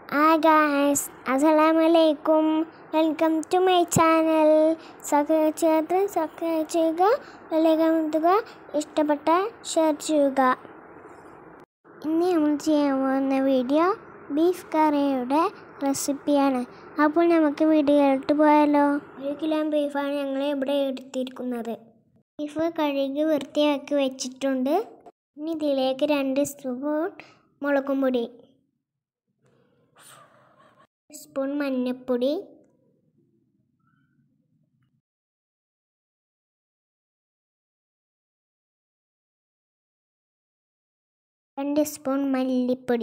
Hi guys, Assalamualaikum. Welcome to my channel. Subscribe ചെയ്യുക, like അമർത്തുക, ഇഷ്ടപ്പെട്ട ഷെയർ ചെയ്യുക. ഇന്ന് നമ്മൾ ചെയ്യാൻ പോകുന്ന വീഡിയോ ബീഫ് കറിയുടെ റെസിപ്പിയാണ്. അപ്പോൾ നമുക്ക് വീഡിയോയിലോട്ട് പോയാലോ. 1 കിലോ ബീഫാണ് ഞങ്ങൾ ഇവിടെ എടുത്തിരിക്കുന്നത്. ബീഫ് കഴുകി വൃത്തിയാക്കി വെച്ചിട്ടുണ്ട്. ഇനി ഇതിലേക്ക് 2 സ്പൂൺ മുളകും പൊടി, സ്പൂൺ മഞ്ഞൾപ്പൊടി, 2 സ്പൂൺ മല്ലിപ്പൊടി,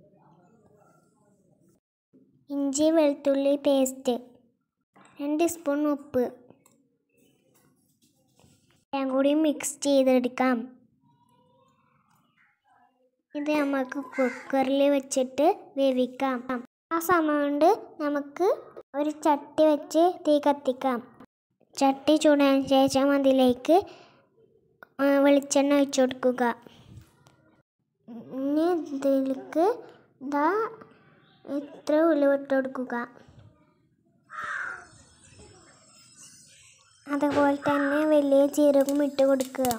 ഇഞ്ചി വെളുത്തുള്ളി പേസ്റ്റ്, 2 സ്പൂൺ ഉപ്പ്, എല്ലാം കൂടി മിക്സ് ചെയ്തെടുക്കാം. ഇത് നമുക്ക് കുക്കറിൽ വെച്ചിട്ട് വേവിക്കാം. ആ സമയം കൊണ്ട് നമുക്ക് ഒരു ചട്ടി വെച്ച് തീ കത്തിക്കാം. ചട്ടി ചൂടാൻ ശേഷം അതിലേക്ക് വെളിച്ചെണ്ണ ഒഴിച്ചു കൊടുക്കുക. ഇനി ഇതിലേക്ക് ഇത്ര ഉലുവ ഇട്ട് കൊടുക്കുക. അതുപോലെ തന്നെ വലിയ ജീരകം ഇട്ട് കൊടുക്കുക.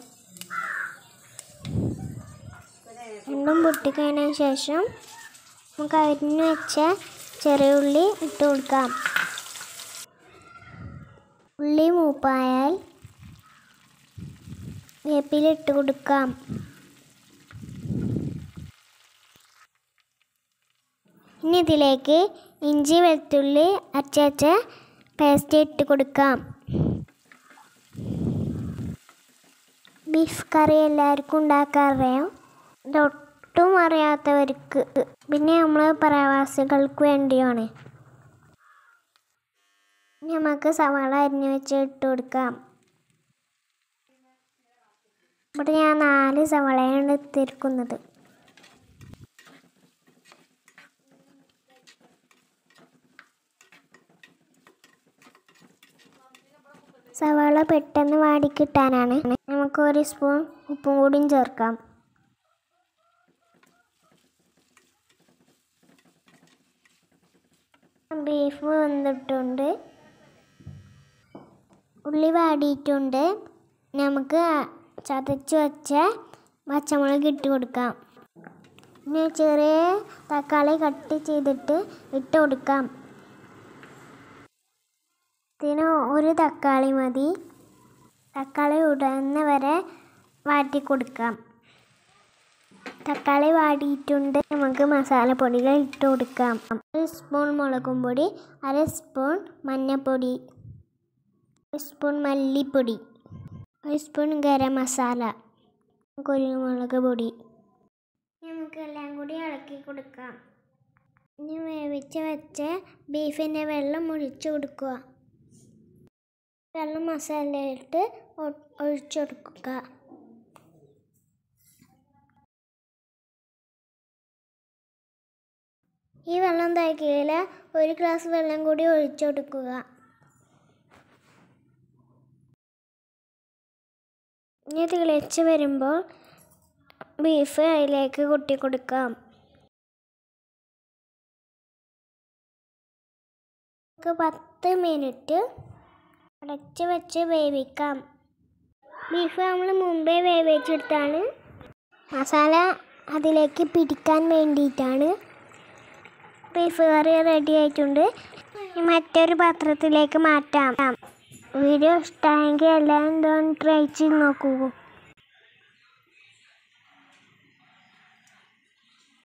രണ്ടും പൊട്ടിക്കഴിഞ്ഞതിന് ശേഷം നമുക്ക് അരിഞ്ഞു വെച്ച ചെറിയ ഉള്ളി ഇട്ട് കൊടുക്കാം. ഉള്ളി മൂപ്പായാൽ വേപ്പില ഇട്ട് കൊടുക്കാം. ഇനി ഇതിലേക്ക് ഇഞ്ചി വെളുത്തുള്ളി അരച്ച പേസ്റ്റ് ഇട്ട് കൊടുക്കാം. ബീഫ് കറി എല്ലാവർക്കും ഉണ്ടാക്കാൻ അറിയാം. ഇതൊട്ടും അറിയാത്തവർക്ക്, പിന്നെ നമ്മൾ പ്രവാസികൾക്ക് വേണ്ടിയാണ്. നമുക്ക് സവാള അരിഞ്ഞ് വെച്ച് ഇട്ട് കൊടുക്കാം. ഇവിടെ ഞാൻ 4 സവാളയാണ് എടുത്തിരിക്കുന്നത്. സവാള പെട്ടെന്ന് വാടിക്കിട്ടാനാണ് നമുക്ക് 1 സ്പൂൺ ഉപ്പും കൂടിയും ചേർക്കാം. ബീഫ് വെന്തിട്ടുണ്ട്, ഉള്ളി വാടിയിട്ടുണ്ട്. നമുക്ക് ചതച്ച് വെച്ച പച്ചമുളക് ഇട്ട് കൊടുക്കാം. പിന്നെ ചെറിയ തക്കാളി കട്ട് ചെയ്തിട്ട് ഇട്ട് കൊടുക്കാം. ഇതിന് 1 തക്കാളി മതി. തക്കാളി ഉടയുന്ന വരെ വാട്ടി കൊടുക്കാം. തക്കാളി വാടിയിട്ടുണ്ട്. നമുക്ക് മസാലപ്പൊടികൾ ഇട്ട് കൊടുക്കാം. 1 സ്പൂൺ മുളകും പൊടി, 1/2 സ്പൂൺ മഞ്ഞൾപ്പൊടി, 1 സ്പൂൺ മല്ലിപ്പൊടി, 1 സ്പൂൺ ഗരം മസാല, കുരുമുളക് പൊടി. നമുക്കെല്ലാം കൂടി ഇളക്കി കൊടുക്കാം. ഇനി വേവിച്ച് വെച്ച ബീഫിൻ്റെ വെള്ളം ഒഴിച്ചു കൊടുക്കുക. വെള്ളം മസാലയിട്ട് ഒഴിച്ചു കൊടുക്കുക. ഈ വെള്ളം തികയില്ല, 1 ഗ്ലാസ് വെള്ളം കൂടി ഒഴിച്ചു കൊടുക്കുക. ഇനി തിളച്ച് വരുമ്പോൾ ബീഫ് അതിലേക്ക് കൊട്ടി കൊടുക്കാം. 10 മിനിറ്റ് അടച്ച് വെച്ച് വേവിക്കാം. ബീഫ് നമ്മൾ മുമ്പേ വേവിച്ചെടുത്താണ്. മസാല അതിലേക്ക് പിടിക്കാൻ വേണ്ടിയിട്ടാണ്. ബീഫ് കറി റെഡി ആയിട്ടുണ്ട്. മറ്റൊരു പാത്രത്തിലേക്ക് മാറ്റാം. വീഡിയോ ഇഷ്ടമായെങ്കിൽ എല്ലാവരും ട്രൈ ചെയ്ത് നോക്കൂ.